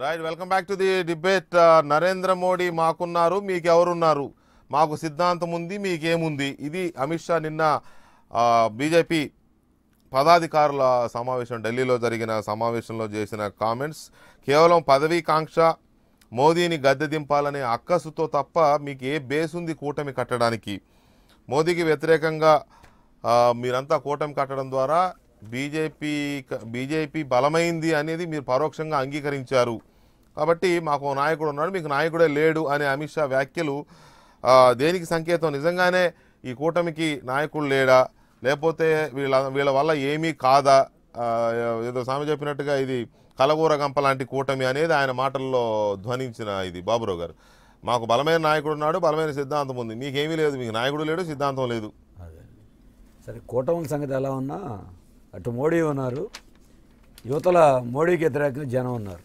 Right, welcome back to the debate. Narendra Modi మాకున్నారు, మీకెవరున్నారు, మాకు సిద్ధాంతం ఉంది, మీకేముంది, ఇది అమిత్ షా నిన్న బీజేపీ పదాధికారుల సమావేశం, ఢిల్లీలో జరిగిన సమావేశంలో చేసిన కామెంట్స్. కేవలం పదవీకాంక్ష, మోదీని గద్దె దింపాలనే అక్కసుతో తప్ప మీకు ఏ బేస్ ఉంది కూటమి కట్టడానికి? మోదీకి వ్యతిరేకంగా మీరంతా కూటమి కట్టడం ద్వారా బీజేపీ బలమైంది అనేది మీరు పరోక్షంగా అంగీకరించారు. కాబట్టి మాకు నాయకుడు ఉన్నాడు, మీకు నాయకుడే లేడు అనే అమిత్ షా వ్యాఖ్యలు దేనికి సంకేతం? నిజంగానే ఈ కూటమికి నాయకుడు లేడా, లేకపోతే వీళ్ళ వల్ల ఏమీ కాదా? ఏదో సామె చెప్పినట్టుగా ఇది కలగూర గంప లాంటి కూటమి అనేది ఆయన మాటల్లో ధ్వనించిన ఇది. బాబురావు గారు, మాకు బలమైన నాయకుడు ఉన్నాడు, బలమైన సిద్ధాంతం ఉంది, మీకేమీ లేదు, మీకు నాయకుడు లేడు, సిద్ధాంతం లేదు. అదే సరే, కూటమి సంగతి ఎలా ఉన్నా అటు మోడీ ఉన్నారు, యువతల మోడీకి వ్యతిరేకంగా జనం ఉన్నారు.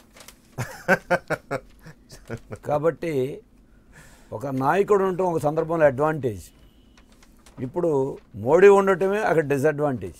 కాబట్టి ఒక నాయకుడు ఉండటం ఒక సందర్భంలో అడ్వాంటేజ్. ఇప్పుడు మోడీ ఉండటమే అక్కడ డిసడ్వాంటేజ్.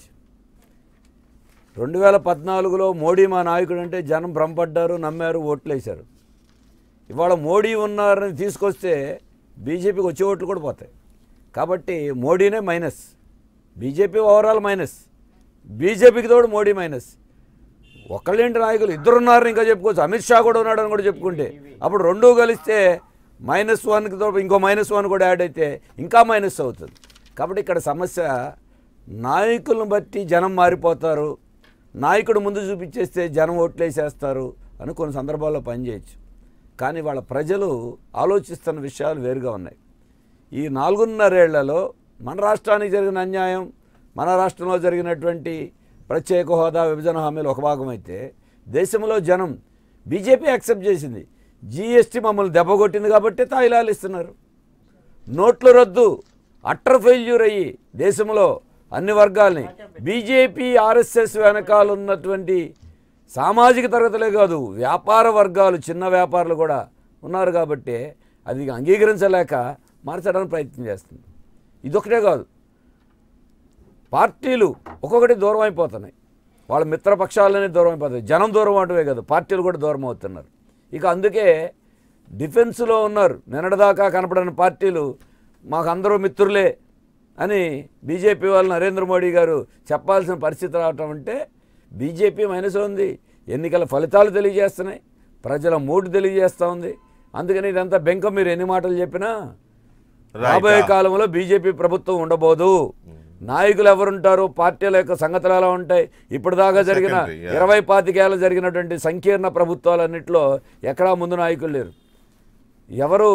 2014లో మోడీ మా నాయకుడు అంటే జనం భ్రమపడ్డారు, నమ్మారు, ఓట్లేశారు. ఇవాళ మోడీ ఉన్నారని తీసుకొస్తే బీజేపీకి వచ్చే ఓట్లు కూడా పోతాయి. కాబట్టి మోడీనే మైనస్, బీజేపీ ఓవరాల్ మైనస్, బీజేపీకి తోడు మోడీ మైనస్. ఒకళ్ళేంటి నాయకులు ఇద్దరున్నారని ఇంకా చెప్పుకోవచ్చు, అమిత్ షా కూడా ఉన్నాడని కూడా చెప్పుకుంటే అప్పుడు రెండూ కలిస్తే -1కి తోడు ఇంకో -1 కూడా యాడ్ అయితే ఇంకా మైనస్ అవుతుంది. కాబట్టి ఇక్కడ సమస్య నాయకులను బట్టి జనం మారిపోతారు, నాయకుడు ముందు చూపించేస్తే జనం ఓట్లేసేస్తారు అని కొన్ని సందర్భాల్లో పనిచేయచ్చు. కానీ వాళ్ళ ప్రజలు ఆలోచిస్తున్న విషయాలు వేరుగా ఉన్నాయి. ఈ 4.5 ఏళ్లలో మన రాష్ట్రానికి జరిగిన అన్యాయం, మన రాష్ట్రంలో జరిగినటువంటి ప్రత్యేక హోదా, విభజన హామీలు ఒక భాగం అయితే, దేశంలో జనం బీజేపీ యాక్సెప్ట్ చేసింది. జీఎస్టీ మమ్మల్ని దెబ్బకొట్టింది కాబట్టి తాయిలాలు ఇస్తున్నారు. నోట్ల రద్దు అట్టర్ ఫెయిల్యూర్ అయ్యి దేశంలో అన్ని వర్గాల్ని, బీజేపీ ఆర్ఎస్ఎస్ వెనకాల ఉన్నటువంటి సామాజిక తరగతులే కాదు, వ్యాపార వర్గాలు, చిన్న వ్యాపారులు కూడా ఉన్నారు. కాబట్టి అది అంగీకరించలేక మార్చడానికి ప్రయత్నం చేస్తుంది. ఇదొకటే కాదు, పార్టీలు ఒక్కొక్కటి దూరం అయిపోతున్నాయి, వాళ్ళ మిత్రపక్షాలనే దూరం అయిపోతాయి. జనం దూరం అవటమే కాదు, పార్టీలు కూడా దూరం అవుతున్నారు. ఇక అందుకే డిఫెన్స్లో ఉన్నారు. నిన్నటిదాకా కనపడని పార్టీలు మాకు అందరూ మిత్రులే అని బీజేపీ వాళ్ళు నరేంద్ర మోడీ గారు చెప్పాల్సిన పరిస్థితి రావటం అంటే బీజేపీ మైనస్ ఉంది. ఎన్నికల ఫలితాలు తెలియజేస్తున్నాయి, ప్రజల మూడు తెలియజేస్తూ ఉంది. అందుకని ఇదంతా బెంక. మీరు ఎన్ని మాటలు చెప్పినా రాబోయే కాలంలో బీజేపీ ప్రభుత్వం ఉండబోదు. నాయకులు ఎవరుంటారు, పార్టీల యొక్క సంగతులు ఎలా ఉంటాయి? ఇప్పుడు దాకా జరిగిన 20-25 ఏళ్ళు జరిగినటువంటి సంకీర్ణ ప్రభుత్వాలన్నింటిలో ఎక్కడా ముందు నాయకులు లేరు. ఎవరు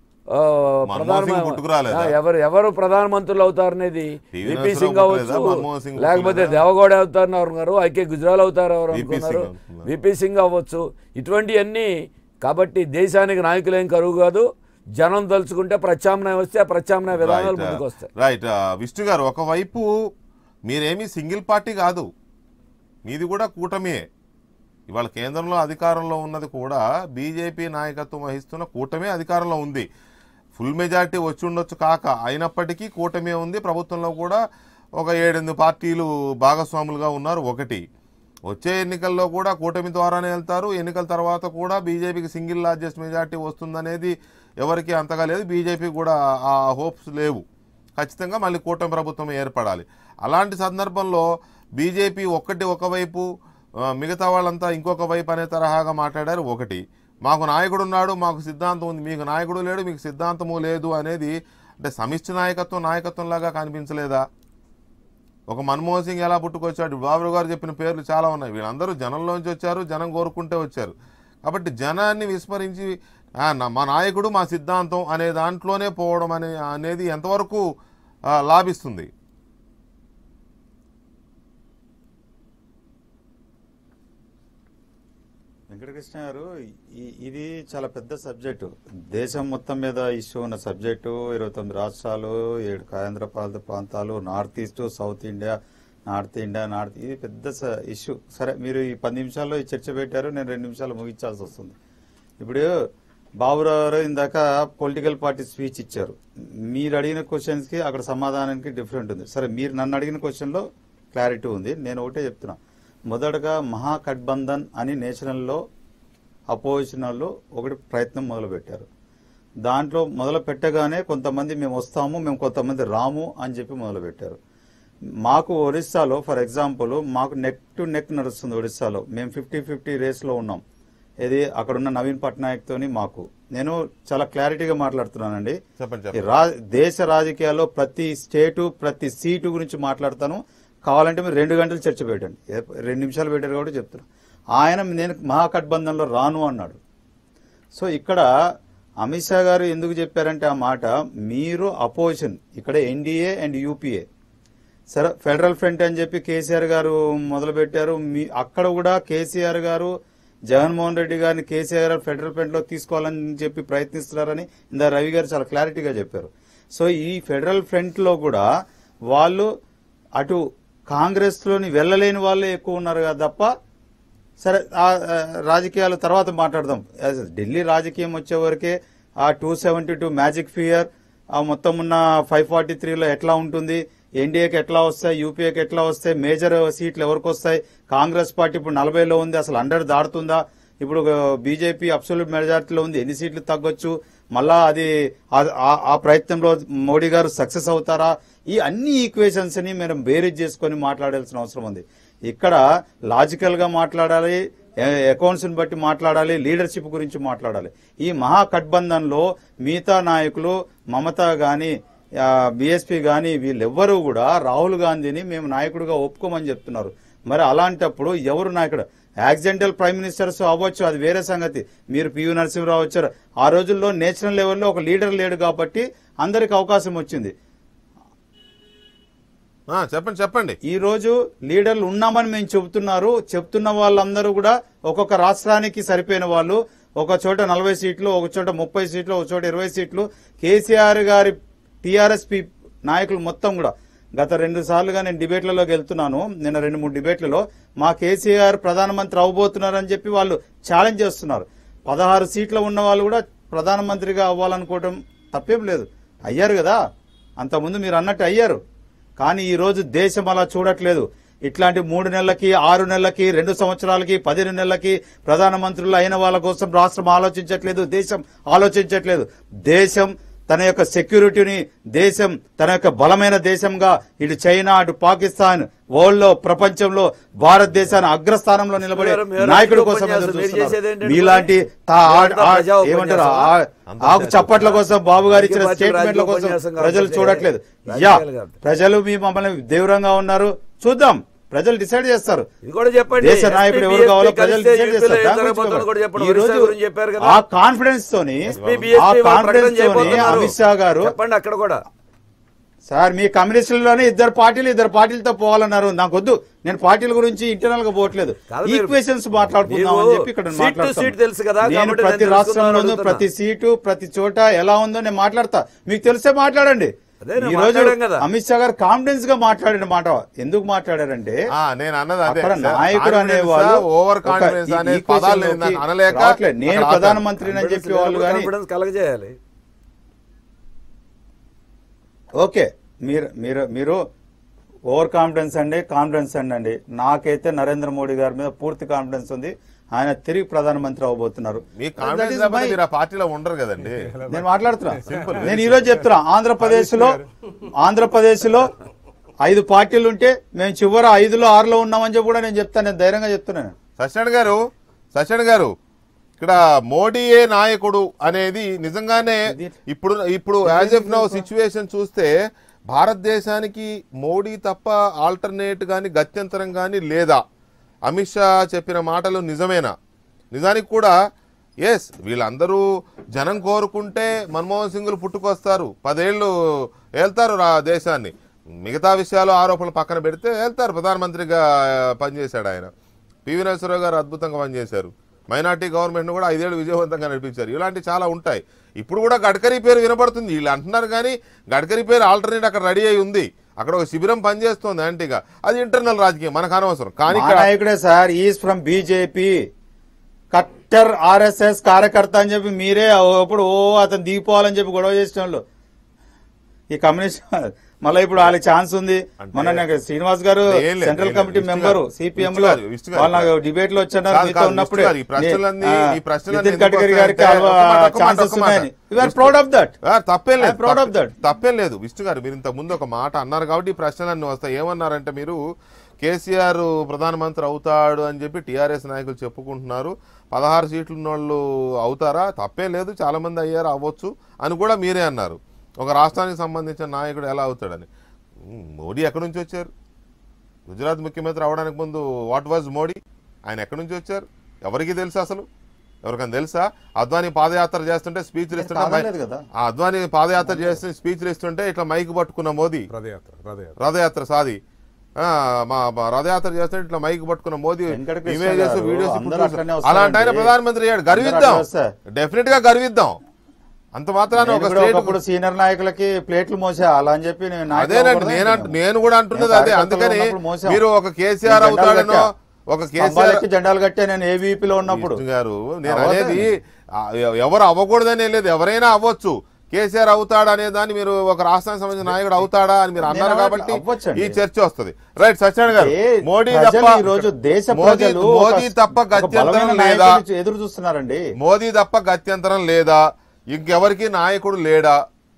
ఎవరు ప్రధానమంత్రులు అవుతారనేది విపి సింగ్ అవ్వచ్చు, లేకపోతే దేవగౌడ అవుతారని ఎవరున్నారు, ఐకే గుజరాల్ అవుతారు ఎవరు అనుకున్నారు, విపి సింగ్ అవ్వచ్చు, ఇటువంటివన్నీ. కాబట్టి దేశానికి నాయకులు ఏం కరువు కాదు. జనం తలుచుకుంటే ప్రత్యామ్నాయం వస్తే ఆ ప్రత్యామ్నాయ విధానాలు ముందుకు వస్తాయి. రైట్ విష్ణు గారు, ఒకవైపు మీరేమీ సింగిల్ పార్టీ కాదు, మీది కూడా కూటమియే. ఇవాళ కేంద్రంలో అధికారంలో ఉన్నది కూడా బీజేపీ నాయకత్వం వహిస్తున్న కూటమి అధికారంలో ఉంది. ఫుల్ మెజారిటీ వచ్చి ఉండొచ్చు కాక, అయినప్పటికీ కూటమి ఉంది. ప్రభుత్వంలో కూడా ఒక 7-8 పార్టీలు భాగస్వాములుగా ఉన్నారు. ఒకటి వచ్చే ఎన్నికల్లో కూడా కూటమి ద్వారానే వెళ్తారు. ఎన్నికల తర్వాత కూడా బీజేపీకి సింగిల్ లార్జెస్ట్ మెజారిటీ వస్తుందనేది ఎవరికి అంతగా లేదు. బీజేపీ కూడా ఆ హోప్స్ లేవు. ఖచ్చితంగా మళ్ళీ కూటమి ప్రభుత్వం ఏర్పడాలి. అలాంటి సందర్భంలో బీజేపీ ఒకవైపు, మిగతా వాళ్ళంతా ఇంకొక వైపు అనే తరహాగా మాట్లాడారు. ఒకటి, మాకు నాయకుడు ఉన్నాడు, మాకు సిద్ధాంతం ఉంది, మీకు నాయకుడు లేడు, మీకు సిద్ధాంతము లేదు అనేది అంటే సమిష్టి నాయకత్వంలాగా కనిపించలేదా? ఒక మన్మోహన్ సింగ్ ఎలా పుట్టుకొచ్చాడు? బాబురావు గారు చెప్పిన పేర్లు చాలా ఉన్నాయి. వీళ్ళందరూ జనంలోంచి వచ్చారు, జనం కోరుకుంటే వచ్చారు. కాబట్టి జనాన్ని విస్మరించి మా నాయకుడు, మా సిద్ధాంతం అనే దాంట్లోనే పోవడం అనేది ఎంతవరకు లాభిస్తుంది? వెంకటకృష్ణ గారు, ఇది చాలా పెద్ద సబ్జెక్టు. దేశం మొత్తం మీద ఇష్యూ ఉన్న సబ్జెక్టు. 29 రాష్ట్రాలు, 7 కేంద్రపాలిత ప్రాంతాలు, north east, south India, north ఇది పెద్ద ఇష్యూ. సరే, మీరు ఈ 10 నిమిషాల్లో ఈ చర్చ పెట్టారు, నేను 2 నిమిషాలు ముగించాల్సి వస్తుంది. ఇప్పుడు బాబురావు గారు ఇందాక పొలిటికల్ పార్టీ స్పీచ్ ఇచ్చారు. మీరు అడిగిన క్వశ్చన్స్కి అక్కడ సమాధానానికి డిఫరెంట్ ఉంది. సరే, మీరు నన్ను అడిగిన క్వశ్చన్లో క్లారిటీ ఉంది. నేను ఒకటే చెప్తున్నా, మొదటగా మహాగఠబంధన్ అని నేషనల్లో అపోజిషన్ వాళ్ళు ఒకటి ప్రయత్నం మొదలుపెట్టారు. దాంట్లో మొదలు పెట్టగానే కొంతమంది మేము వస్తాము, మేము కొంతమంది రాము అని చెప్పి మొదలుపెట్టారు. మాకు ఒరిస్సాలో ఫర్ ఎగ్జాంపుల్ మాకు నెక్ టు నెక్ నడుస్తుంది. ఒరిస్సాలో మేము 50-50 రేస్లో ఉన్నాం. ఇది అక్కడున్న నవీన్ పట్నాయక్ తోని మాకు. నేను చాలా క్లారిటీగా మాట్లాడుతున్నానండి. దేశ రాజకీయాల్లో ప్రతి స్టేటు ప్రతి సీటు గురించి మాట్లాడతాను. కావాలంటే మీరు 2 గంటలు చర్చ పెట్టండి, 2 నిమిషాలు పెట్టారు కాబట్టి చెప్తున్నా. ఆయన నేను మహాగఠబంధన్లో రాను అన్నాడు. సో ఇక్కడ అమిత్ షా గారు ఎందుకు చెప్పారంటే ఆ మాట, మీరు అపోజిషన్ ఇక్కడ ఎన్డీఏ అండ్ యూపీఏ సరే ఫెడరల్ ఫ్రంట్ అని చెప్పి కేసీఆర్ గారు మొదలుపెట్టారు. అక్కడ కూడా కేసీఆర్ గారు జగన్మోహన్ రెడ్డి గారిని కేసీఆర్ గారు ఫెడరల్ ఫ్రంట్ లో తీసుకోవాలని చెప్పి ప్రయత్నిస్తున్నారని ఇందా రవి గారు చాలా క్లారిటీగా చెప్పారు. సో ఈ ఫెడరల్ ఫ్రంట్ లో కూడా వాళ్ళు అటు కాంగ్రెస్ లోని వెళ్ళలేని వాళ్ళే ఎక్కువ ఉన్నారు కదా తప్ప, సరే ఆ రాజకీయాలు తర్వాత మాట్లాడదాం. ఢిల్లీ రాజకీయం వచ్చే వరకే ఆ 272 మ్యాజిక్ ఫియర్, ఆ మొత్తం ఉన్న 543లో ఎట్లా ఉంటుంది, ఎన్డీఏకి ఎట్లా వస్తాయి, యూపీఏకి ఎట్లా వస్తాయి, మేజర్ సీట్లు ఎవరికి వస్తాయి, కాంగ్రెస్ పార్టీ ఇప్పుడు 40లో ఉంది, అసలు 100 దాటుతుందా, ఇప్పుడు బీజేపీ అబ్సల్యూట్ మెజార్టీలో ఉంది, ఎన్ని సీట్లు తగ్గొచ్చు, మళ్ళా అది ఆ ప్రయత్నంలో మోడీ గారు సక్సెస్ అవుతారా, ఈ అన్ని ఈక్వేషన్స్ ని మనం బేరీజ్ చేసుకుని మాట్లాడాల్సిన అవసరం ఉంది. ఇక్కడ లాజికల్ గా మాట్లాడాలి, అకౌంట్స్ ని బట్టి మాట్లాడాలి, లీడర్షిప్ గురించి మాట్లాడాలి. ఈ మహాగఠబంధన్లో మిగతా నాయకులు మమతా గాని బీఎస్పీ గాని వీళ్ళెవ్వరూ కూడా రాహుల్ గాంధీని మేము నాయకుడిగా ఒప్పుకోమని చెప్తున్నారు. మరి అలాంటప్పుడు ఎవరు నాయకుడు? యాక్సిడెంటల్ ప్రైమ్ మినిస్టర్స్ అవ్వచ్చు, అది వేరే సంగతి. మీరు పివి నరసింహరావు వచ్చారు. ఆ రోజుల్లో నేషనల్ లెవెల్లో ఒక లీడర్ లేడు కాబట్టి అందరికి అవకాశం వచ్చింది. చెప్పండి. ఈ రోజు లీడర్లు ఉన్నామని మేము చెప్తున్న వాళ్ళందరూ కూడా ఒక్కొక్క రాష్ట్రానికి సరిపోయిన వాళ్ళు. ఒక చోట 40 సీట్లు, ఒక చోట 30 సీట్లు, ఒక చోట 20 సీట్లు. కేసీఆర్ గారి టీఆర్ఎస్ నాయకులు మొత్తం కూడా గత 2 సార్లుగా నేను డిబేట్లలోకి వెళ్తున్నాను. నిన్న 2-3 డిబేట్లలో మా కేసీఆర్ ప్రధానమంత్రి అవబోతున్నారని చెప్పి వాళ్ళు ఛాలెంజ్ చేస్తున్నారు. 16 సీట్లు ఉన్న వాళ్ళు కూడా ప్రధానమంత్రిగా అవ్వాలనుకోవడం తప్పేం లేదు, అయ్యారు కదా, అంతకుముందు మీరు అన్నట్టు అయ్యారు. కానీ ఈ రోజు దేశం అలా చూడట్లేదు. ఇట్లాంటి 3 నెలలకి, 6 నెలలకి, 2 సంవత్సరాలకి, 15 నెలలకి ప్రధానమంత్రులు అయిన వాళ్ళ కోసం రాష్ట్రం ఆలోచించట్లేదు, దేశం ఆలోచించట్లేదు. దేశం తన యొక్క సెక్యూరిటీని, దేశం తన యొక్క బలమైన దేశంగా ఇటు చైనా, అటు పాకిస్తాన్, వరల్డ్ లో, ప్రపంచంలో భారతదేశాన్ని అగ్రస్థానంలో నిలబడే నాయకుడి కోసం మీలాంటి ఏమంటారు ఆకు చప్పట్ల కోసం, బాబు గారు ఇచ్చిన స్టేట్మెంట్ల కోసం ప్రజలు చూడట్లేదు. ప్రజలు మీ మమ్మల్ని తీవ్రంగా ఉన్నారు, చూద్దాం, ప్రజలు డిసైడ్ చేస్తారు. దేశ నాయకుడు ఎవరు కావాలో ప్రజలు డిసైడ్ చేస్తారు. ఈ రోజు ఆ కాన్ఫిడెన్స్ తోని అమిత్ షా గారు అక్కడ కూడా సార్ మీ కమ్యూనిస్టులలోనే 2 పార్టీలతో పోవాలన్నారు. నాకు వద్దు, నేను పార్టీల గురించి ఇంటర్నల్ గా పోవట్లేదు, ఈక్వేషన్స్ మాట్లాడుకుందాం అని చెప్పి ఇక్కడ మాట్లాడతాను. నేను ప్రతి రాష్ట్రంలోనూ ప్రతి సీటు ప్రతి చోట ఎలా ఉందో నేను మాట్లాడతా. మీకు తెలిసే మాట్లాడండి. ఈ రోజు అమిత్ షా గారు కాన్ఫిడెన్స్ గా మాట్లాడిన మాట ఎందుకు మాట్లాడారంటే, అక్కడ నాయకుడు అనేవాళ్ళు నేను ప్రధానమంత్రిని అని చెప్పి వాళ్ళు కానీ కలగజేయాలి. ఓకే, మీరు ఓవర్ కాన్ఫిడెన్స్ అండి. నాకైతే నరేంద్ర మోడీ గారి మీద పూర్తి కాన్ఫిడెన్స్ ఉంది. ఆయన తిరిగి ప్రధానమంత్రి అవబోతున్నారు. పార్టీలో ఉండరు కదండి. నేను మాట్లాడుతున్నా, నేను ఈ రోజు చెప్తున్నా, ఆంధ్రప్రదేశ్ లో 5 పార్టీలు ఉంటే మేము చివరి 5లో 6లో ఉన్నామని చెప్పి కూడా నేను చెప్తాను. నేను ధైర్యంగా చెప్తున్నాను. సత్యనారాయణ గారు ఇక్కడ మోడీయే నాయకుడు అనేది నిజంగానే ఇప్పుడు యాజ్ ఎఫ్ నౌ సిచ్యువేషన్ చూస్తే భారతదేశానికి మోడీ తప్ప ఆల్టర్నేట్ గాని గత్యంతరం గాని లేదా? అమిత్ షా చెప్పిన మాటలు నిజమేనా? నిజానికి కూడా ఎస్, వీళ్ళందరూ జనం కోరుకుంటే మన్మోహన్ సింగ్లు పుట్టుకొస్తారు, 10 ఏళ్ళు వెళ్తారు దేశాన్ని. మిగతా విషయాలు ఆరోపణలు పక్కన పెడితే వెళ్తారు. ప్రధానమంత్రిగా పనిచేశాడు ఆయన. పివి నరసింహరావు గారు అద్భుతంగా పనిచేశారు. మైనార్టీ గవర్నమెంట్ను కూడా 5 ఏళ్ళు విజయవంతంగా నడిపించారు. ఇలాంటివి చాలా ఉంటాయి. ఇప్పుడు కూడా గడ్కరీ పేరు వినపడుతుంది. వీళ్ళు అంటున్నారు కానీ గడ్కరీ పేరు ఆల్టర్నేట్ అక్కడ రెడీ అయి ఉంది. అక్కడ ఒక శిబిరం పనిచేస్తోంది యాంటీగా. అది ఇంటర్నల్ రాజకీయం, మనకు అనవసరం. కానీ నాయకుడే సార్, ఈజ్ ఫ్రమ్ బీజేపీ, కట్టర్ ఆర్ఎస్ఎస్ కార్యకర్త అని చెప్పి మీరే అప్పుడు అతను దిగిపోవాలని చెప్పి గొడవ చేసిన వాళ్ళు. ఈ కమ్యూనిస్ట్ మళ్ళీ ఇప్పుడు వాళ్ళకి ఛాన్స్ ఉంది. మొన్న నాకు శ్రీనివాస్ గారు సెంట్రల్ కమిటీ మెంబర్ సిపిఎం లో వాళ్ళ డిబేట్ లో వచ్చారు మీతో ఉన్నప్పుడు నితిన్ గడ్కరీ గారికి ఛాన్సెస్ ఉన్నాయని. Proud of that. తప్పేం లేదు విష్ణు గారు. మీరు ఇంత ముందు ఒక మాట అన్నారు కాబట్టి ఈ ప్రశ్నలన్నీ వస్తాయి. ఏమన్నారంటే మీరు కేసీఆర్ ప్రధానమంత్రి అవుతాడు అని చెప్పి టీఆర్ఎస్ నాయకులు చెప్పుకుంటున్నారు. 16 సీట్లు ఉన్నోళ్ళు అవుతారా? తప్పే లేదు, చాలా మంది అయ్యారు, అవ్వచ్చు అని కూడా మీరే అన్నారు. ఒక రాష్ట్రానికి సంబంధించిన నాయకుడు ఎలా అవుతాడని. మోడీ ఎక్కడి నుంచి వచ్చారు? గుజరాత్ ముఖ్యమంత్రి అవడానికి ముందు వాట్ వాజ్ మోడీ? ఆయన ఎక్కడి నుంచి వచ్చారు? ఎవరికి తెలుసు? అసలు ఎవరికైనా తెలుసా? అద్వానీ పాదయాత్ర చేస్తుంటే స్పీచ్లు ఇస్తుంటే, అద్వానీ పాదయాత్ర చేస్తే స్పీచ్లు ఇస్తుంటే ఇట్లా మైక్ పట్టుకున్న మోదీ, రథయాత్ర సాది మా రథయాత్ర చేస్తే ఇట్లా మైక్ పట్టుకున్న మోదీ ఇమేజెస్ వీడియోస్. అలాంటి ఆయన ప్రధానమంత్రి అయ్యాడు. గర్విద్దాం, డెఫినెట్ గా గర్విద్దాం. అంత మాత్రాన ఒక స్టేట్ సీనియర్ నాయకులకి ప్లేట్లు మోసా అలా అని చెప్పి అదేనండి నేను కూడా అంటున్నది అదే. అందుకని మీరు ఒక కేసీఆర్ అవుతాడనో ఒక కేసీఆర్ జెండాలు కట్టే నేను ఏవీపీలో ఉన్నప్పుడు గారు నేను అనేది ఎవరు అవ్వకూడదనే లేదు, ఎవరైనా అవ్వచ్చు. కేసీఆర్ అవుతాడా అనే దాన్ని మీరు ఒక రాష్ట్రానికి సంబంధించిన నాయకుడు అవుతాడా అని మీరు అన్నారు కాబట్టి ఈ చర్చ వస్తుంది. రైట్ సత్యనారాయణ గారు, మోదీ తప్ప గత్యంతరం లేదా? ఎదురు చూస్తున్నారండి. మోదీ తప్ప గత్యంతరం లేదా? ఇంకెవరికి నాయకుడు లేడా?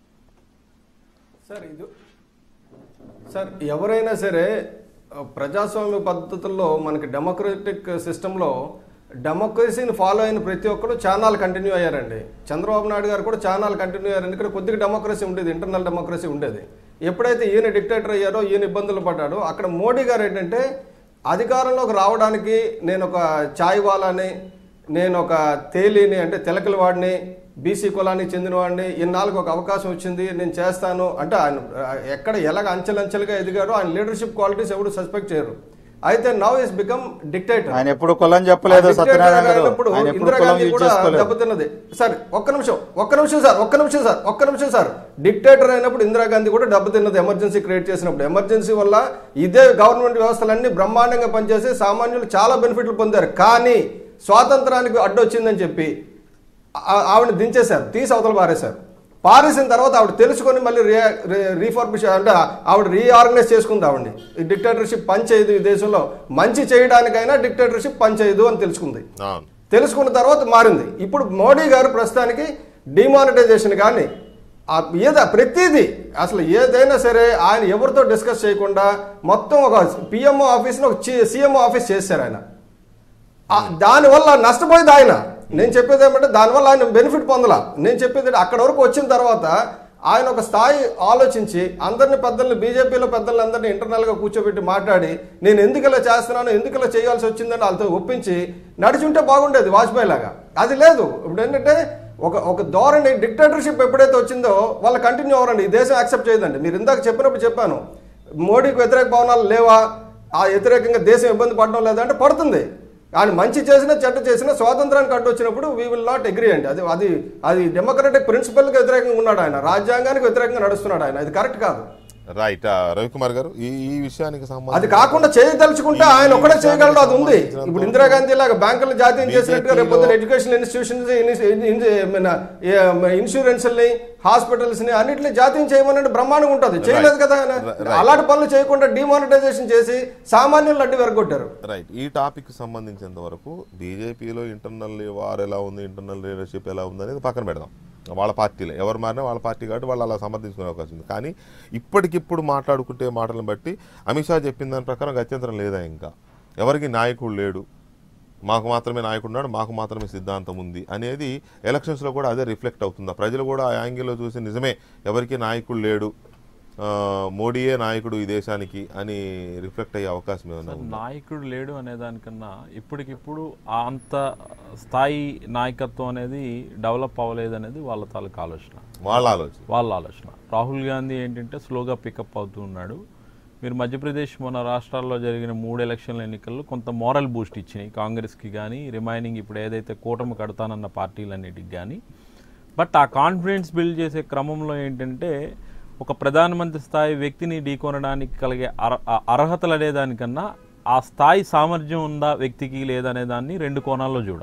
సార్ ఎవరైనా సరే ప్రజాస్వామ్య పద్ధతుల్లో మనకి డెమోక్రటిక్ సిస్టంలో డెమోక్రసీని ఫాలో అయిన ప్రతి ఒక్కరు ఛానల్ కంటిన్యూ అయ్యారండి. చంద్రబాబు నాయుడు గారు కూడా ఛానల్ కంటిన్యూ అయ్యారు. ఎందుకంటే కొద్దిగా డెమోక్రసీ ఉండేది, ఇంటర్నల్ డెమోక్రసీ ఉండేది. ఎప్పుడైతే ఈయన డిక్టేటర్ అయ్యారో, ఈయన ఇబ్బందులు పడ్డాడో, అక్కడ మోడీ గారు ఏంటంటే అధికారంలోకి రావడానికి నేను ఒక చాయ్ వాలాని, నేను ఒక తేలిని అంటే తెలకల వాడిని, బీసీ కులానికి చెందినవాడిని, ఇన్నాళ్ళకి ఒక అవకాశం వచ్చింది, నేను చేస్తాను అంటే ఆయన ఎక్కడ ఎలాగ అంచెలంచెలుగా ఎదిగాడో ఆయన లీడర్షిప్ క్వాలిటీస్ ఎవరు సస్పెక్ట్ చేయరు. అయితే నౌ ఇస్ బికమ్ డిక్టేటర్. ఆయన ఎప్పుడు కులం చెప్పలేదు. ఇందిరాగాంధీ కూడా దెబ్బతిన్నది. సార్ ఒక్క నిమిషం సార్. డిక్టేటర్ అయినప్పుడు ఇందిరాగాంధీ కూడా దెబ్బతిన్నది. ఎమర్జెన్సీ క్రియేట్ చేసినప్పుడు, ఎమర్జెన్సీ వల్ల ఇదే గవర్నమెంట్ వ్యవస్థలన్నీ బ్రహ్మాండంగా పనిచేసి సామాన్యులు చాలా బెనిఫిట్లు పొందారు. కానీ స్వాతంత్రానికి అడ్డొచ్చిందని చెప్పి ఆవిడని దించేశారు, తీసి అవతల పారేశారు. పారేసిన తర్వాత ఆవిడ తెలుసుకొని మళ్ళీ రీఫార్మిష్ అంటే ఆవిడ రీఆర్గనైజ్ చేసుకుంది. ఆవిడని ఈ డిక్టేటర్షిప్ పనిచేయదు, ఈ దేశంలో మంచి చేయడానికైనా డిక్టేటర్షిప్ పనిచేయదు అని తెలుసుకుంది. తెలుసుకున్న తర్వాత మారింది. ఇప్పుడు మోడీ గారు ప్రస్తుతానికి డిమానిటైజేషన్ కానీ ప్రతిదీ అసలు ఏదైనా సరే ఆయన ఎవరితో డిస్కస్ చేయకుండా మొత్తం ఒక పిఎంఓ ఆఫీస్ని ఒక సీఎంఓ ఆఫీస్ చేశారు ఆయన. దానివల్ల నష్టపోయేది ఆయన. నేను చెప్పేది ఏమంటే దానివల్ల ఆయన బెనిఫిట్ పొందలా. నేను చెప్పేది అక్కడ వరకు వచ్చిన తర్వాత ఆయన ఒక స్థాయి ఆలోచించి అందరిని పెద్దల్ని, బీజేపీలో పెద్దలందరినీ ఇంటర్నల్గా కూర్చోబెట్టి మాట్లాడి నేను ఎందుకు ఇలా చేస్తున్నాను, ఎందుకు ఇలా చేయాల్సి వచ్చిందని వాళ్ళతో ఒప్పించి నడిచుంటే బాగుండేది వాజ్పేయి లాగా. అది లేదు. ఇప్పుడు ఏంటంటే ఒక ధోరణి డిక్టేటర్షిప్ ఎప్పుడైతే వచ్చిందో వాళ్ళు కంటిన్యూ అవ్వరండి. ఈ దేశం యాక్సెప్ట్ చేయదండి. మీరు ఇందాక చెప్పినప్పుడు చెప్పాను, మోడీకి వ్యతిరేక భావనాలు లేవా, ఆ వ్యతిరేకంగా దేశం ఇబ్బంది పడడం లేదా అంటే పడుతుంది. ఆయన మంచి చేసినా చెడ్డ చేసినా స్వాతంత్రానికి అడ్డు వచ్చినప్పుడు వీ విల్ నాట్ అగ్రీ అండి. అది డెమోక్రటిక్ ప్రిన్సిపల్కి వ్యతిరేకంగా ఉన్నాడు ఆయన, రాజ్యాంగానికి వ్యతిరేకంగా నడుస్తున్నాడు ఆయన. అది కరెక్ట్ కాదు. రైట్ రవికుమార్ గారు, ఈ విషయానికి అది కాకుండా చేయదలుచుకుంటే ఆయన ఒక్కడే చేయగలడు. అది ఉంది. ఇప్పుడు ఇందిరాగాంధీ లాగా బ్యాంకులు జాతీయం చేసినట్టుగా రేపు ఎడ్యుకేషన్ ఇన్స్టిట్యూషన్స్, ఇన్సూరెన్స్ ని, హాస్పిటల్స్ ని అన్నింటినీ జాతీయం చేయమని బ్రహ్మాండంగా ఉంటుంది. చేయలేదు కదా ఆయన. అలాంటి పనులు చేయకుండా డిమానిటైజేషన్ చేసి సామాన్యులు అడ్డు వెరగొట్టారు. రైట్. ఈ టాపిక్ సంబంధించినంత వరకు బీజేపీలో ఇంటర్నల్ వార్ ఎలా ఉంది, ఇంటర్నల్ లీడర్షిప్ ఎలా ఉంది అనేది పక్కన పెడదాం. వాళ్ళ పార్టీలో ఎవరు మారినా వాళ్ళ పార్టీ కాబట్టి వాళ్ళు అలా సమర్థించుకునే అవకాశం ఉంది. కానీ ఇప్పటికిప్పుడు మాట్లాడుకుంటే మాటలను బట్టి అమిత్ షా చెప్పిన దాని ప్రకారం గత్యంతరం లేదా, ఇంకా ఎవరికి నాయకుడు లేడు, మాకు మాత్రమే నాయకుడు ఉన్నాడు, మాకు మాత్రమే సిద్ధాంతం ఉంది అనేది ఎలక్షన్స్లో కూడా అదే రిఫ్లెక్ట్ అవుతుందా? ప్రజలు కూడా ఆ యాంగిల్లో చూసి నిజమే ఎవరికి నాయకుడు లేడు, మోడీయే నాయకుడు ఈ దేశానికి అని రిఫ్లెక్ట్ అయ్యే అవకాశం ఏమన్నా? నాయకుడు లేడు అనే దానికన్నా ఇప్పటికిప్పుడు అంత స్థాయి నాయకత్వం అనేది డెవలప్ అవ్వలేదు అనేది వాళ్ళ తాలూకు ఆలోచన, వాళ్ళ ఆలోచన. రాహుల్ గాంధీ ఏంటంటే స్లోగా పికప్ అవుతూ ఉన్నాడు. మీరు మధ్యప్రదేశ్ మన రాష్ట్రాల్లో జరిగిన 3 ఎలక్షన్ల ఎన్నికల్లో కొంత మోరల్ బూస్ట్ ఇచ్చినాయి కాంగ్రెస్కి కానీ, రిమైనింగ్ ఇప్పుడు ఏదైతే కూటమి కడతానన్న పార్టీలన్నిటికి కానీ. బట్ ఆ కాన్ఫిడెన్స్ బిల్డ్ చేసే క్రమంలో ఏంటంటే ఒక ప్రధానమంత్రి స్థాయి వ్యక్తిని ఢీకొనడానికి కలిగే అర్హతలు అనేదానికన్నా ఆ స్థాయి సామర్థ్యం ఉందా వ్యక్తికి లేదనే దాన్ని 2 కోణాల్లో చూడాలి.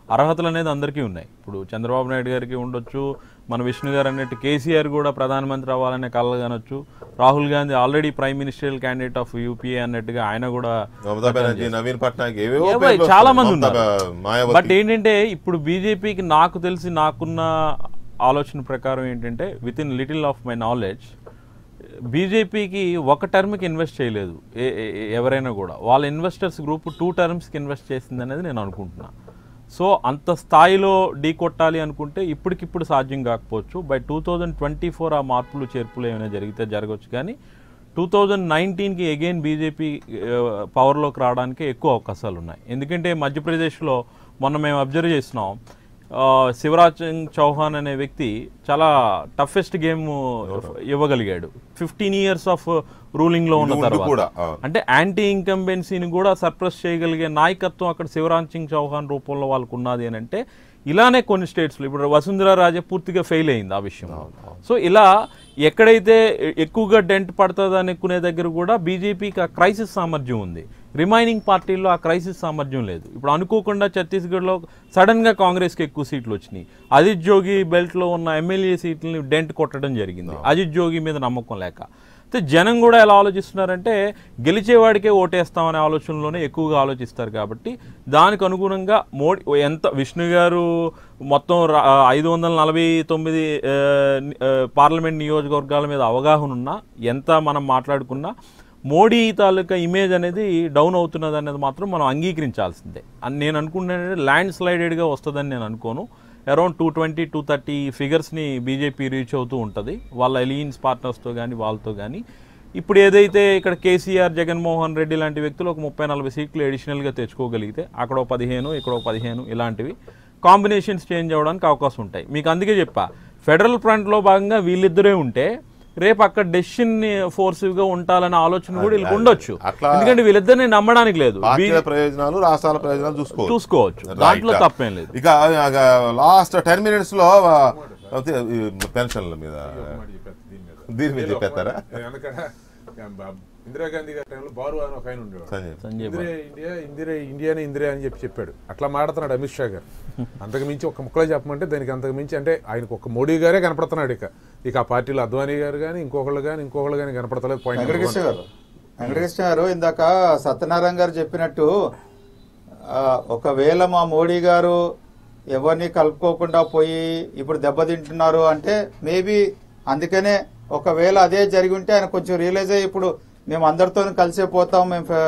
అర్హతలు అనేది అందరికీ ఉన్నాయి. ఇప్పుడు చంద్రబాబు నాయుడు గారికి ఉండొచ్చు, మన విష్ణు గారు అన్నట్టు కేసీఆర్ కూడా ప్రధానమంత్రి అవ్వాలనే కళలు కానొచ్చు, Rahul Gandhi already prime ministerial candidate of UPA అన్నట్టుగా ఆయన కూడా నవీన్ పట్నాయక్ చాలా మంది ఉన్నారు. బట్ ఏంటంటే ఇప్పుడు బీజేపీకి నాకు తెలిసి నాకున్న ఆలోచన ప్రకారం ఏంటంటే with in little of my knowledge బీజేపీకి ఒక టర్మ్కి ఇన్వెస్ట్ చేయలేదు ఎవరైనా కూడా. వాళ్ళ ఇన్వెస్టర్స్ గ్రూప్ 2 టర్మ్స్కి ఇన్వెస్ట్ చేసింది అనేది నేను అనుకుంటున్నా. సో అంత స్థాయిలో ఢీ కొట్టాలి అనుకుంటే ఇప్పటికిప్పుడు సాధ్యం కాకపోవచ్చు. బై 2024 ఆ మార్పులు చేర్పులు ఏమైనా జరిగితే జరగవచ్చు, కానీ 2019కి అగైన్ బీజేపీ పవర్లోకి రావడానికి ఎక్కువ అవకాశాలు ఉన్నాయి. ఎందుకంటే మధ్యప్రదేశ్లో మొన్న మేము అబ్జర్వ్ చేస్తున్నాం, శివరాజ్ సింగ్ చౌహాన్ అనే వ్యక్తి చాలా టఫెస్ట్ గేమ్ ఇవ్వగలిగాడు 15 years ఆఫ్ రూలింగ్లో ఉన్న తర్వాత. అంటే యాంటీ ఇన్కంబెన్సీని కూడా సర్ప్రెస్ చేయగలిగే నాయకత్వం అక్కడ శివరాజ్ సింగ్ చౌహాన్ రూపంలో వాళ్ళకు ఉన్నది అని అంటే, ఇలానే కొన్ని స్టేట్స్లో ఇప్పుడు వసుంధరా రాజే పూర్తిగా ఫెయిల్ అయింది ఆ విషయంలో. సో ఇలా ఎక్కడైతే ఎక్కువగా డెంట్ పడుతుంది అనుకునే దగ్గర కూడా బీజేపీకి ఆ క్రైసిస్ సామర్థ్యం ఉంది. రిమైనింగ్ పార్టీల్లో ఆ క్రైసిస్ సామర్థ్యం లేదు. ఇప్పుడు అనుకోకుండా ఛత్తీస్గఢ్లో సడన్గా కాంగ్రెస్కి ఎక్కువ సీట్లు వచ్చినాయి. అజిత్ జోగి బెల్ట్లో ఉన్న ఎమ్మెల్యే సీట్లని డెంట్ కొట్టడం జరిగింది, అజిత్ జోగి మీద నమ్మకం లేక. అయితే జనం కూడా ఎలా ఆలోచిస్తున్నారంటే గెలిచేవాడికే ఓటేస్తామనే ఆలోచనలోనే ఎక్కువగా ఆలోచిస్తారు. కాబట్టి దానికి అనుగుణంగా మోడీ ఎంత విష్ణు గారు మొత్తం 549 పార్లమెంట్ నియోజకవర్గాల మీద అవగాహన ఉన్నా, ఎంత మనం మాట్లాడుకున్నా మోడీ తాలూకా ఇమేజ్ అనేది డౌన్ అవుతున్నది అనేది మాత్రం మనం అంగీకరించాల్సిందే. నేను అనుకుంటున్నానంటే ల్యాండ్ స్లైడెడ్గా వస్తుందని నేను అనుకోను. అరౌండ్ 220-230 ఫిగర్స్ని బీజేపీ రీచ్ అవుతూ ఉంటుంది వాళ్ళ ఎలియన్స్ పార్ట్నర్స్తో కానీ వాళ్ళతో కానీ. ఇప్పుడు ఏదైతే ఇక్కడ కేసీఆర్, జగన్మోహన్ రెడ్డి లాంటి వ్యక్తులు ఒక 30-40 సీట్లు అడిషనల్గా తెచ్చుకోగలిగితే అక్కడ 15 ఇక్కడ 15 ఇలాంటివి కాంబినేషన్స్ చేంజ్ అవ్వడానికి అవకాశం ఉంటాయి. మీకు అందుకే చెప్పా, ఫెడరల్ ఫ్రంట్లో భాగంగా వీళ్ళిద్దరే ఉంటే రేపు అక్కడ డెసిషన్ ఫోర్సివ్గా ఉండాలనే ఆలోచన కూడా వీళ్ళకి ఉండొచ్చు. ఎందుకంటే వీళ్ళిద్దరిని నమ్మడానికి లేదు. ప్రయోజనాలు, రాష్ట్రాల ప్రయోజనాలు చూసుకోవచ్చు, దాంట్లో తప్పేం లేదు. ఇక లాస్ట్ 10 minutes లో పెన్షన్ల మీద దీని మీద చెప్పేస్తారా? ఇందిరాగాంధీ గారి టైంలో బారు అని ఒక ఆయన ఉండేవాడు, ఇండియా అని చెప్పాడు. అట్లా మాట్లాడుతున్నాడు అమిత్ షా గారు. అంతకు మించి ఒక ముక్కలో చెప్పమంటే దానికి అంతకు మించి అంటే ఆయనకు ఒక మోడీ గారే కనపడుతున్నాడు. ఇక ఆ పార్టీలో అద్వానీ గారు కానీ ఇంకొకళ్ళు కానీ కనపడతలేదు. వెంకటకృష్ణ గారు ఇందాక సత్యనారాయణ గారు చెప్పినట్టు ఒకవేళ మా మోడీ గారు ఎవరిని కలుపుకోకుండా పోయి ఇప్పుడు దెబ్బతింటున్నారు అంటే మేబీ అందుకనే ఒకవేళ అదే జరిగి ఉంటే ఆయన కొంచెం రియలైజ్ అయ్యి ఇప్పుడు మేము అందరితో కలిసే పోతాం,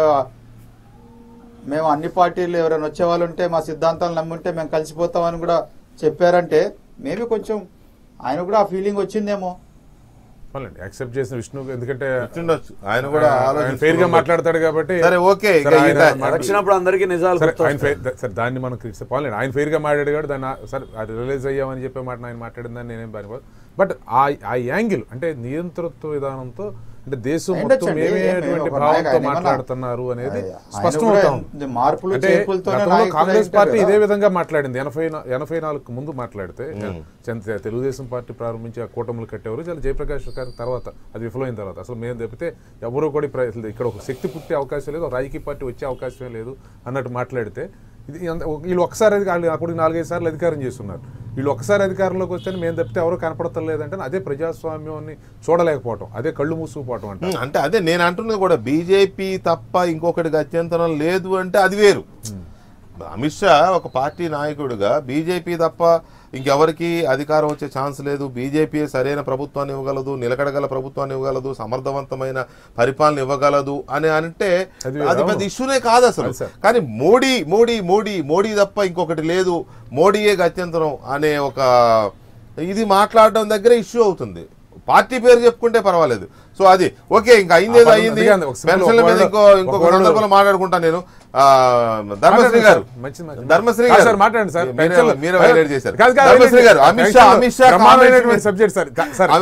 మేము అన్ని పార్టీలు ఎవరైనా వచ్చేవాళ్ళు ఉంటే మా సిద్ధాంతాలు నమ్ముంటే మేము కలిసిపోతాం అని కూడా చెప్పారంటే మేబీ కొంచెం ఆయన కూడా ఆ ఫీలింగ్ వచ్చిందేమో. యాక్సెప్ట్ చేసిన విష్ణు, ఎందుకంటే ఆయన కూడా ఫెయిర్ గా మాట్లాడతాడు కాబట్టి అందరికీ నిజాలు సరే దాన్ని మనం ఆయన ఫెయిర్ గా మాట్లాడాడు కాబట్టి దాన్ని సరే రిలీజ్ అయ్యామని చెప్పే మాట ఆయన మాట్లాడిందని నేనేం బాగా. బట్ ఆ యాంగిల్ అంటే నియంతృత్వ విధానంతో అంటే దేశం మొత్తం ఏమేటువంటి భావంతో మాట్లాడుతున్నారు అనేది స్పష్టమవుతాం. కాంగ్రెస్ పార్టీ ఇదే విధంగా మాట్లాడింది 84 ముందు మాట్లాడితే. తెలుగుదేశం పార్టీ ప్రారంభించి ఆ కూటములు కట్టేవారు చాలా జయప్రకాష్ గారి తర్వాత అది విఫలమైన తర్వాత అసలు మేము తప్పితే ఎవరూ కూడా ఇక్కడ ఒక శక్తి పుట్టే అవకాశం లేదు, రాజకీయ పార్టీ వచ్చే అవకాశమే లేదు అన్నట్టు మాట్లాడితే ఇది వీళ్ళు ఒకసారి అప్పుడు 4-5 సార్లు అధికారం చేస్తున్నారు. వీళ్ళు ఒకసారి అధికారంలోకి వస్తే మేము తప్పితే ఎవరో కనపడతలేదంటే అదే ప్రజాస్వామ్యాన్ని చూడలేకపోవటం, అదే కళ్ళు మూసుకుపోవటం అంటే అదే నేను అంటున్నది కూడా. బీజేపీ తప్ప ఇంకొకటి గత్యంతరం లేదు అంటే అది వేరు. అమిత్ షా ఒక పార్టీ నాయకుడిగా బీజేపీ తప్ప ఇంకెవరికి అధికారం వచ్చే ఛాన్స్ లేదు, బీజేపీ సరైన ప్రభుత్వాన్ని ఇవ్వగలదు, నిలకడగల ప్రభుత్వాన్ని ఇవ్వగలదు, సమర్థవంతమైన పరిపాలన ఇవ్వగలదు అని అంటే అది పెద్ద ఇష్యూనే కాదు అసలు. కానీ మోడీ మోడీ మోడీ మోడీ తప్ప ఇంకొకటి లేదు, మోడీయే గత్యంతరం అనే ఒక ఇది మాట్లాడడం దగ్గర ఇష్యూ అవుతుంది. పార్టీ పేరు చెప్పుకుంటే పర్వాలేదు. సో అది ఓకే, ఇంకా అయిందేదో అయింది. పెన్షన్ల మీద ఇంకొక సందర్భంలో మాట్లాడుకుంటాను నేను. ధర్మశ్రీ గారు మాట్లాడండి సార్. మీరు హైలైట్ చేశారు ధర్మశ్రీ గారు. అమిత్ షా సబ్జెక్ట్ సార్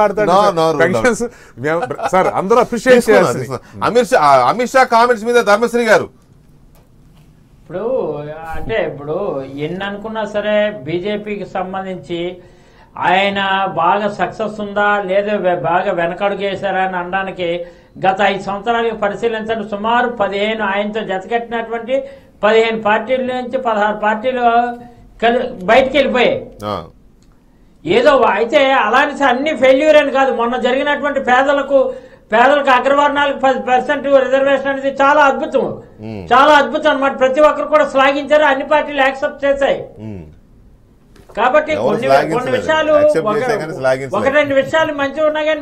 అందరూ అప్రిషియేట్ చేయాలి. అమిత్ షా కామెంట్స్ మీద ధర్మశ్రీ గారు ఇప్పుడు ఎన్ని అనుకున్నా సరే బీజేపీకి సంబంధించి ఆయన బాగా సక్సెస్ ఉందా లేదా బాగా వెనకడుగు వేశారా అని అనడానికి గత 5 సంవత్సరాలకు పరిశీలించండి. సుమారు 15 ఆయనతో జతకట్టినటువంటి 15 పార్టీల నుంచి 16 పార్టీలు బయటికి వెళ్ళిపోయాయి. ఏదో అయితే అలానే అన్ని ఫెయిల్యూర్ అని కాదు. మొన్న జరిగినటువంటి పేదలకు అగ్రవర్ణాలకు 10% రిజర్వేషన్ అనేది చాలా అద్భుతం, చాలా అద్భుతం అన్నమాట. ప్రతి ఒక్కరు కూడా శ్లాఘించారు, అన్ని పార్టీలు యాక్సెప్ట్ చేశాయి. కాబట్టి కొన్ని విషయాలు 1-2 విషయాలు మంచిగా ఉన్నా కానీ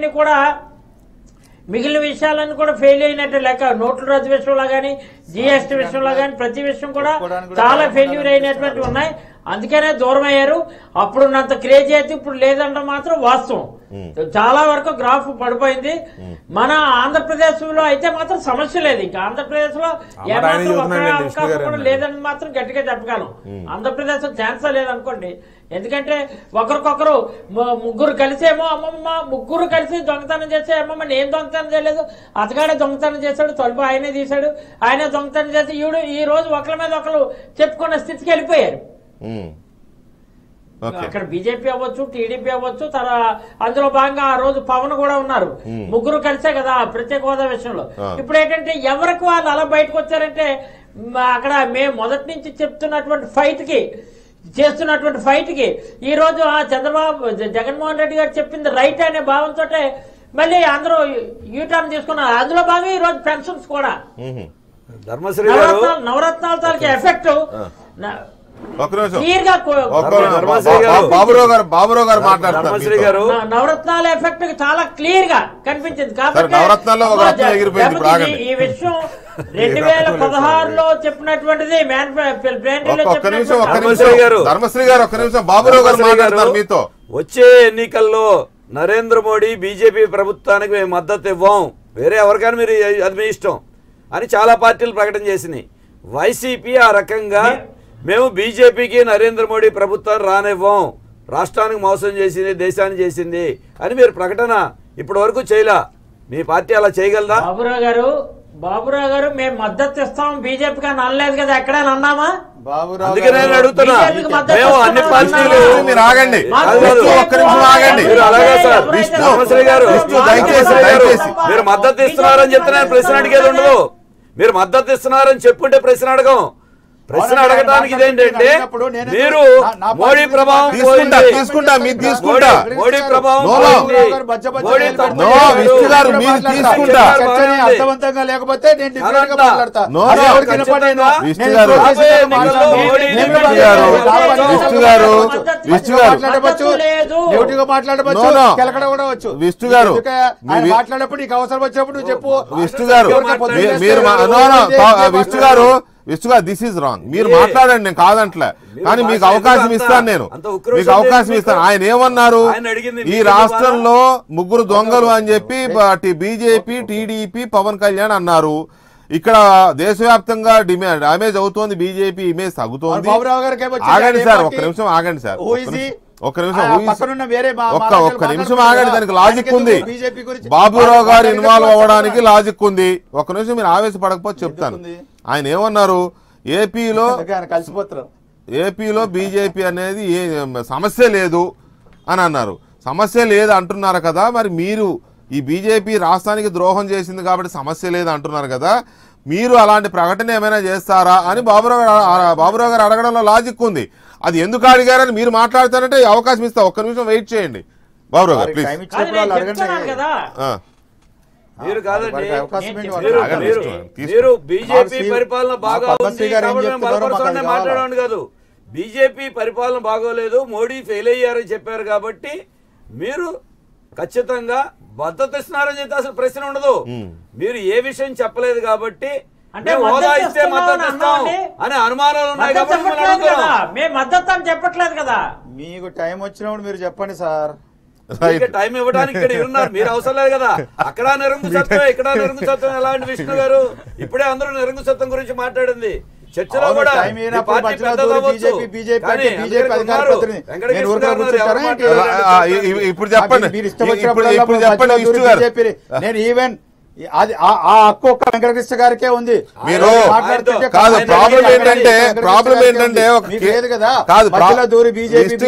మిగిలిన విషయాలన్నీ కూడా ఫెయిల్ అయినట్టు లెక్క. నోట్ల రద్దు విషయంలో కానీ, జిఎస్టీ విషయంలో కానీ ప్రతి విషయం కూడా చాలా ఫెయిల్యూర్ అయినటువంటి ఉన్నాయి. అందుకనే దూరం అయ్యారు. అప్పుడున్నంత క్రేజ్ అయితే ఇప్పుడు లేదంటే మాత్రం వాస్తవం. చాలా వరకు గ్రాఫ్ పడిపోయింది. మన ఆంధ్రప్రదేశ్ లో అయితే మాత్రం సమస్య లేదు. ఇంకా ఆంధ్రప్రదేశ్ లో అవకాశం కూడా లేదని మాత్రం గట్టిగా చెప్పగలను. ఆంధ్రప్రదేశ్ లో ఛాన్సే లేదనుకోండి. ఎందుకంటే ఒకరికొకరు ముగ్గురు కలిసేమో అమ్మమ్మ, ముగ్గురు కలిసి దొంగతనం చేసే అమ్మమ్మ నేను దొంగతనం చేయలేదు, అతగాడే దొంగతనం చేశాడు, తలుపు ఆయనే తీశాడు, ఆయనే దొంగతనం చేసి ఈ రోజు ఒకరి మీద ఒకరు చెప్పుకున్న స్థితికి వెళ్ళిపోయారు. అక్కడ బీజేపీ అవ్వచ్చు, టీడీపీ అవ్వచ్చు, అందులో భాగంగా ఆ రోజు పవన్ కూడా ఉన్నారు. ముగ్గురు కలిసే కదా ప్రత్యేక హోదా విషయంలో. ఇప్పుడు ఏంటంటే ఎవరికి వాళ్ళు అలా బయటకు వచ్చారంటే అక్కడ మేము మొదటి నుంచి చెప్తున్నటువంటి చేస్తున్నటువంటి ఫైట్ కి ఈ రోజు జగన్మోహన్ రెడ్డి గారు చెప్పింది రైట్ అనే భావంతో మళ్ళీ అందరూ యూటర్న్ తీసుకున్నారు. అందులో భాగంగా ఈ రోజు పెన్షన్స్ కూడా నవరత్నాల తాలూకా ఎఫెక్ట్ నవరత్నాల ఎఫెక్ట్ చాలా క్లియర్ గా కనిపించింది. కాబట్టి ఈ విషయం 2016లో చెప్పినటువంటిది వచ్చే ఎన్నికల్లో నరేంద్ర మోడీ బీజేపీ ప్రభుత్వానికి మేము మద్దతు ఇవ్వం, వేరే ఎవరికైనా మీరు అది మీ ఇష్టం అని చాలా పార్టీలు ప్రకటన చేసినాయి. వైసీపీ ఆ రకంగా మేము బీజేపీకి నరేంద్ర మోడీ ప్రభుత్వాన్ని రానివ్వం, రాష్ట్రానికి మోసం చేసింది, దేశాన్ని చేసింది అని మీరు ప్రకటన ఇప్పటి వరకు చేయలా. మీ పార్టీ అలా చేయగలదా? బాబురావు గారు మేము మద్దతు ఇస్తాం బీజేపీకి అని అనలేదు కదా, ఎక్కడైనా అన్నామా? అందుకే నేను అడుగుతున్నా. మేము అన్ని పార్టీలు మీరు ఆగండి, మీరు మద్దతు ఇస్తున్నారని చెప్తే నేను ప్రశ్న అడిగేది ఉండదు. మీరు మద్దతు ఇస్తున్నారని చెప్పుంటే ప్రశ్న అడగం. ప్రశ్న అడగడానికి ఇదేంటంటే మీరు మోడీ ప్రభావం మోడీ ప్రభావం అర్థవంతంగా లేకపోతే విష్ణు గారు మాట్లాడేప్పుడు నీకు అవసరం వచ్చినప్పుడు నువ్వు చెప్పు. విష్ణు గారు విష్ణు గారు దిస్ ఈజ్ రాంగ్. మీరు మాట్లాడండి, నేను కాదంట్లే, కానీ మీకు అవకాశం ఇస్తాను, మీకు అవకాశం ఇస్తాను. ఆయన ఏమన్నారు, ఈ రాష్ట్రంలో ముగ్గురు దొంగలు అని చెప్పి బీజేపీ, టీడీపీ, పవన్ కళ్యాణ్ అన్నారు. ఇక్కడ దేశవ్యాప్తంగా డ్యామేజ్ అవుతోంది, బీజేపీ ఇమేజ్ తగ్గుతోంది. ఆగండి సార్, ఒక్క నిమిషం ఆగండి సార్, ఒక్క నిమిషం ఆగండి. దానికి లాజిక్ ఉంది, బాబురావు గారు ఇన్వాల్వ్ అవ్వడానికి లాజిక్ ఉంది. ఒక్క నిమిషం మీరు ఆవేశపడకపోతే చెప్తాను. ఆయన ఏమన్నారు, ఏపీలో బీజేపీ అనేది సమస్య లేదు అని అన్నారు. సమస్య లేదు అంటున్నారు కదా, మరి మీరు ఈ బీజేపీ రాష్ట్రానికి ద్రోహం చేసింది కాబట్టి సమస్య లేదు అంటున్నారు కదా, మీరు అలాంటి ప్రకటన ఏమైనా చేస్తారా అని బాబురావు గారు అడగడంలో లాజిక్ ఉంది. అది ఎందుకు అడిగారని మీరు మాట్లాడతారంటే అవకాశం ఇస్తా. ఒక్క నిమిషం వెయిట్ చేయండి బాబురావు గారు ప్లీజ్. మీరు కాదండి, మీరు బీజేపీ పరిపాలన బాగా ఉంది మాట్లాడండి కాదు. బీజేపీ పరిపాలన బాగోలేదు, మోడీ ఫెయిల్ అయ్యారని చెప్పారు కాబట్టి మీరు ఖచ్చితంగా మద్దతు ఇస్తున్నారని చెప్తే అసలు ప్రశ్న ఉండదు. మీరు ఏ విషయం చెప్పలేదు కాబట్టి హోదా ఇస్తే మద్దతు ఇస్తాం అనే అనుమానాలు ఉన్నాయి కాబట్టి మేము మద్దతు అని చెప్పట్లేదు కదా. మీకు టైం వచ్చినప్పుడు మీరు చెప్పండి సార్. టైం ఇవ్వడానికి ఇక్కడ ఉన్నారు, మీరు అవసరం లేదు కదా. అక్కడ నిరంకుశత్వం, ఇక్కడ నిరంకుశత్వం ఎలాంటి విష్ణు గారు ఇప్పుడే అందరూ నిరంకుశత్వం గురించి మాట్లాడింది. చర్చలో కూడా ఇప్పుడు చెప్పండి, నేను ఈవెన్ అది ఆ హక్కు ఒక్క వెంకటకృష్ణ గారికే ఉంది. మీరు కాదు, ప్రాబ్లం ఏంటంటే లేదు కదా, దూరి బీజేపీ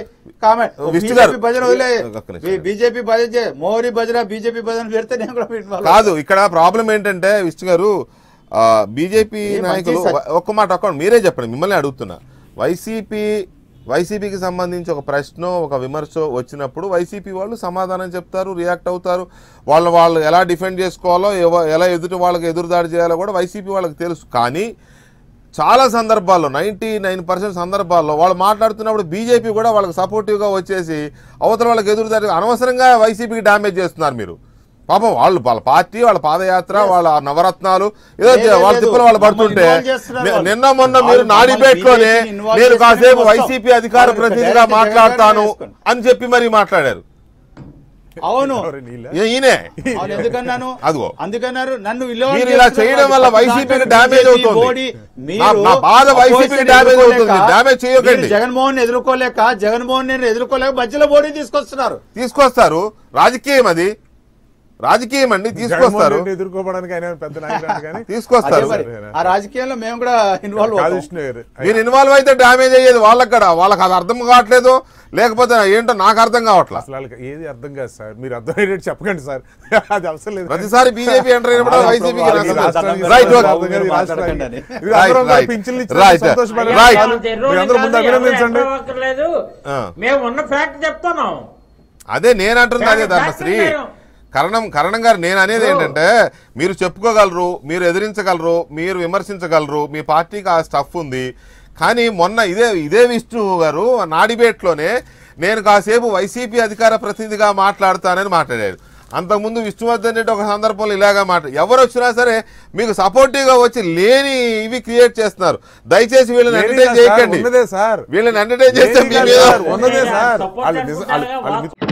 భజన వదిలే బీజేపీ భజన మోడీ భజన బీజేపీ భజన పెడితే నేను కూడా కాదు. ఇక్కడ ప్రాబ్లం ఏంటంటే విష్ణు గారు, బీజేపీ నాయకులు ఒక్క మాట మీరే చెప్పండి, మిమ్మల్ని అడుగుతున్నా. వైసీపీకి సంబంధించి ఒక ప్రశ్న ఒక విమర్శ వచ్చినప్పుడు వైసీపీ వాళ్ళు సమాధానం చెప్తారు, రియాక్ట్ అవుతారు. వాళ్ళు ఎలా డిఫెండ్ చేసుకోవాలో, ఎలా ఎదుటి వాళ్ళకి ఎదురుదాడి చేయాలో కూడా వైసీపీ వాళ్ళకి తెలుసు. కానీ చాలా సందర్భాల్లో 99% సందర్భాల్లో వాళ్ళు మాట్లాడుతున్నప్పుడు బీజేపీ కూడా వాళ్ళకి సపోర్టివ్గా వచ్చేసి అవతల వాళ్ళకి ఎదురుదాడి అనవసరంగా వైసీపీకి డ్యామేజ్ చేస్తున్నారు మీరు. పాపం వాళ్ళ పార్టీ, వాళ్ళ పాదయాత్ర, వాళ్ళ నవరత్నాలు ఏదో వాళ్ళ తిప్పలు వాళ్ళు పడుతుంటే నిన్న మొన్న మీరు నా డిబేట్లోనే నేను కాసేపు వైసీపీ అధికార ప్రతినిధిగా మాట్లాడతాను అని చెప్పి మరి మాట్లాడారు. అవును ఈయనే ఎందుకన్నాను, అదిగో అందుకన్నారు నన్ను మీరు ఇలా చేయడం వల్ల వైసీపీకి డ్యామేజ్ అవుతుంది. నా బాధ వైసీపీకి డ్యామేజ్ అవుతుంది. డ్యామేజ్ చేయకండి. జగన్మోహన్ జగన్మోహన్ ఎదుర్కోలేక మధ్యలో మోడీ తీసుకొస్తారు. రాజకీయం, అది రాజకీయం అండి. తీసుకొస్తారు, ఎదుర్కోవడానికి ఆయన పెద్ద నాయకుడు కానీ తీసుకొస్తారు. ఆ రాజకీయంలో మేము కూడా ఇన్వాల్వ్ మీరు ఇన్వాల్వ్ అయితే డ్యామేజ్ అయ్యేది వాళ్ళకి కూడా. వాళ్ళకి అది అర్థం కావట్లేదు, లేకపోతే ఏంటో నాకు అర్థం కావట్లేదు. అసలు ఏది అర్థం కాదు సార్, మీరు అర్థమయ్యేటట్టు చెప్పకండి సార్, అది అవసరం లేదు. ప్రతిసారి బీజేపీ ఎంటర్ అయినప్పుడు వైసీపీ అభినందించండి. అదే నేను అంటుంది, అదే ధర్మశ్రీ కరణం గారు నేను అనేది ఏంటంటే, మీరు చెప్పుకోగలరు, మీరు ఎదిరించగలరు, మీరు విమర్శించగలరు, మీ పార్టీకి ఆ స్టఫ్ ఉంది. కానీ మొన్న ఇదే విష్ణు గారు నా డిబేట్లోనే నేను కాసేపు వైసీపీ అధికార ప్రతినిధిగా మాట్లాడతానని మాట్లాడారు. అంతకుముందు విష్ణువర్ధన్ రెడ్డి ఒక సందర్భంలో ఇలాగా ఎవరు వచ్చినా సరే మీకు సపోర్టివ్గా వచ్చి లేని ఇవి క్రియేట్ చేస్తున్నారు. దయచేసి వీళ్ళని ఎంటర్టైన్ చేయకండి. వీళ్ళని ఎంటర్టైన్ చేస్తే